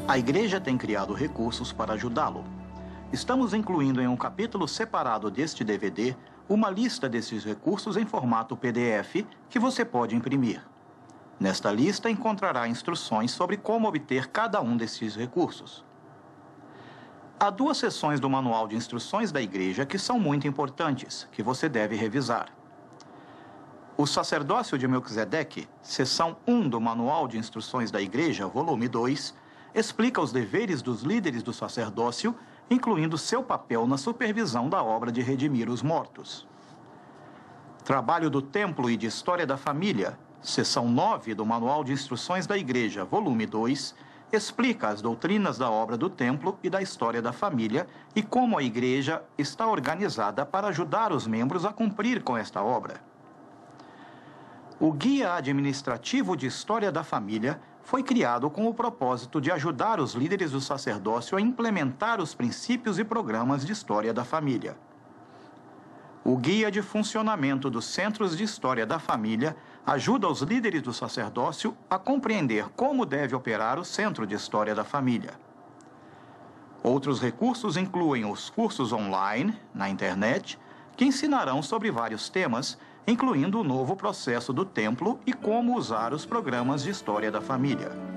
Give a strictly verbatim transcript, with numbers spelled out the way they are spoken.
A Igreja tem criado recursos para ajudá-lo. Estamos incluindo em um capítulo separado deste D V D uma lista desses recursos em formato P D F que você pode imprimir. Nesta lista encontrará instruções sobre como obter cada um desses recursos. Há duas seções do Manual de Instruções da Igreja que são muito importantes, que você deve revisar. O Sacerdócio de Melquisedeque, seção um do Manual de Instruções da Igreja, volume dois, explica os deveres dos líderes do sacerdócio, incluindo seu papel na supervisão da obra de redimir os mortos. Trabalho do Templo e de História da Família, seção nove do Manual de Instruções da Igreja, volume dois, explica as doutrinas da obra do Templo e da história da família e como a Igreja está organizada para ajudar os membros a cumprir com esta obra. O Guia Administrativo de História da Família foi criado com o propósito de ajudar os líderes do sacerdócio a implementar os princípios e programas de história da família. O Guia de Funcionamento dos Centros de História da Família ajuda os líderes do sacerdócio a compreender como deve operar o Centro de História da Família. Outros recursos incluem os cursos online, na internet, que ensinarão sobre vários temas, incluindo o novo processo do templo e como usar os programas de história da família.